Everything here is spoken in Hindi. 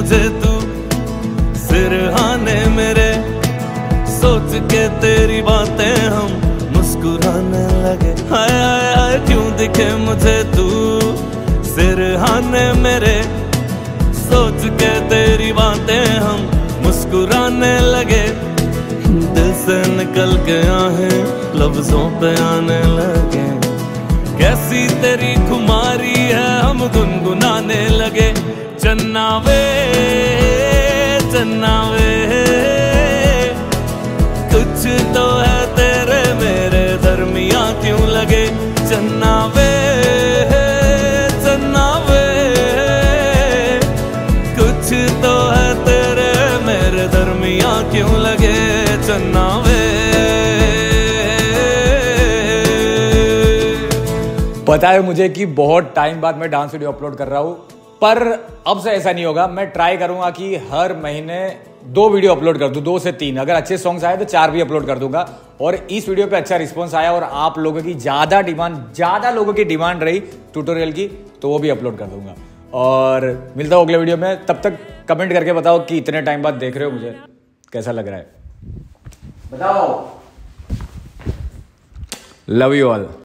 मुझे तू सिरहाने मेरे, सोच के तेरी बातें हम मुस्कुराने लगे। हाय हाय हाय क्यों दिखे मुझे तू सिरहाने मेरे, सोच के तेरी बातें हम मुस्कुराने लगे। दिल से निकल के आहें लफ्जों पे आने लगे, कैसी तेरी खुमारी है हम गुनगुनाने लगे। चन्ना वे कुछ तो है तेरे मेरे दरमिया क्यों लगे। चन्ना वे कुछ तो है तेरे मेरे दरमिया क्यों लगे। चन्ना वे पता है मुझे कि बहुत टाइम बाद मैं डांस वीडियो अपलोड कर रहा हूँ, पर अब से ऐसा नहीं होगा। मैं ट्राई करूंगा कि हर महीने 2 वीडियो अपलोड कर दूं, 2 से 3। अगर अच्छे सॉन्ग्स आए तो 4 भी अपलोड कर दूंगा। और इस वीडियो पे अच्छा रिस्पांस आया और आप लोगों की ज़्यादा लोगों की डिमांड रही ट्यूटोरियल की, तो वो भी अपलोड कर दूंगा। और मिलता हूँ अगले वीडियो में। तब तक कमेंट करके बताओ कि इतने टाइम बाद देख रहे हो, मुझे कैसा लग रहा है, बताओ। Love you all.